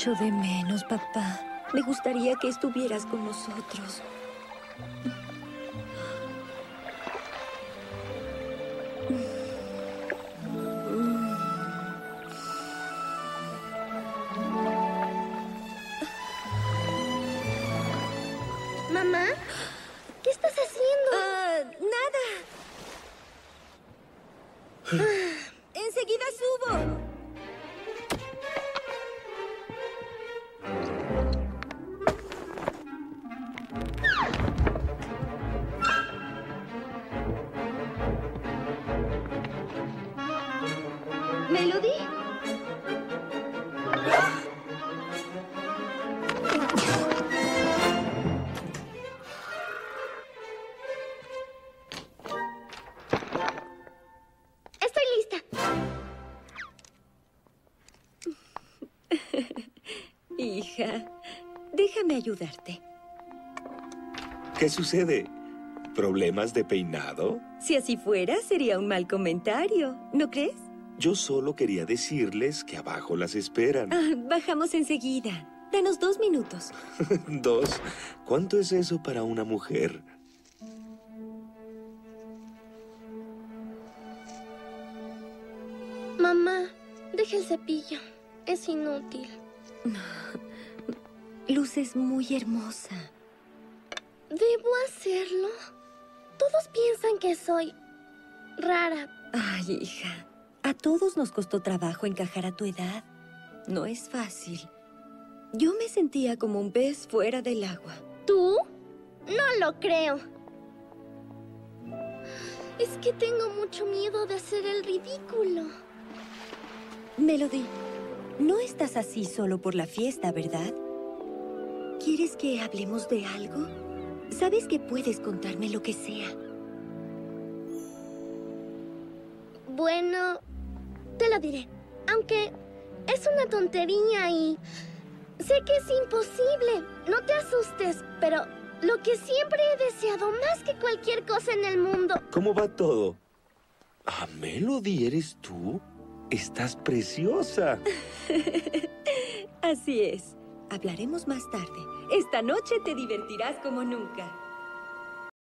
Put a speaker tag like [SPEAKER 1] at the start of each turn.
[SPEAKER 1] echo de menos, papá. Me gustaría que estuvieras con nosotros.
[SPEAKER 2] Mamá, ¿qué estás haciendo?
[SPEAKER 1] Nada. Enseguida subo.
[SPEAKER 2] ¿Melody? Estoy lista.
[SPEAKER 1] Hija, déjame ayudarte.
[SPEAKER 3] ¿Qué sucede? ¿Problemas de peinado?
[SPEAKER 1] Si así fuera, sería un mal comentario, ¿no crees?
[SPEAKER 3] Yo solo quería decirles que abajo las esperan.
[SPEAKER 1] Bajamos enseguida. Danos 2 minutos.
[SPEAKER 3] 2. ¿Cuánto es eso para una mujer?
[SPEAKER 2] Mamá, deja el cepillo. Es inútil.
[SPEAKER 1] Luces muy hermosa.
[SPEAKER 2] ¿Debo hacerlo? Todos piensan que soy rara.
[SPEAKER 1] Ay, hija. A todos nos costó trabajo encajar a tu edad. No es fácil. Yo me sentía como un pez fuera del agua.
[SPEAKER 2] ¿Tú? No lo creo. Es que tengo mucho miedo de hacer el ridículo.
[SPEAKER 1] Melody, no estás así solo por la fiesta, ¿verdad? ¿Quieres que hablemos de algo? Sabes que puedes contarme lo que sea.
[SPEAKER 2] Bueno, te lo diré. Aunque es una tontería y sé que es imposible. No te asustes, pero lo que siempre he deseado más que cualquier cosa en el mundo.
[SPEAKER 3] ¿Cómo va todo? Ah, Melody, ¿eres tú? Estás preciosa.
[SPEAKER 1] Así es. Hablaremos más tarde. Esta noche te divertirás como nunca.